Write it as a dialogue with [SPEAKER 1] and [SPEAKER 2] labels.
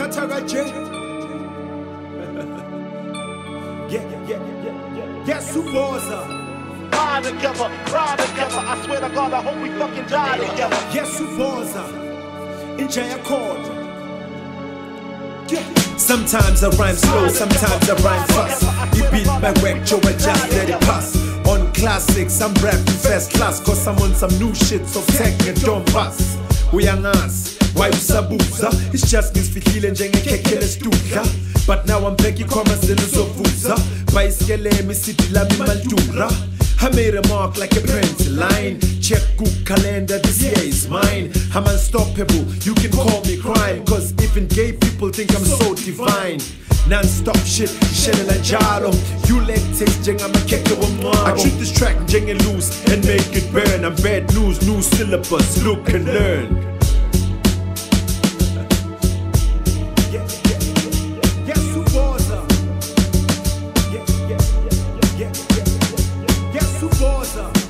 [SPEAKER 1] Guess who Bozza?
[SPEAKER 2] Ride together, I swear to God, I hope we fucking die together.
[SPEAKER 1] Guess who Bozza? In Jaya Chord. Sometimes I rhyme slow, sometimes I rhyme fast. You beat my work, Joe, I just let it pass. On classics, I'm rapping first class, cause I'm on some new shit, so tech and don't pass. We are nas, why you sabuza? It's just means fihlile njengekekele studla. But now I'm back, you come as the Luzovuza. Baiskele mi city la mi maldura. I made a mark like a pencil line. Check good calendar, this year is mine. I'm unstoppable, you can call me crime. Cause even gay people think I'm so divine. Non-stop shit, shelling a jalo. You let taste jenga makeke wa. I treat this track jenga loose and make it burn. I'm bad news, new syllabus, look and learn. Guess who Bozza? Guess who Bozza?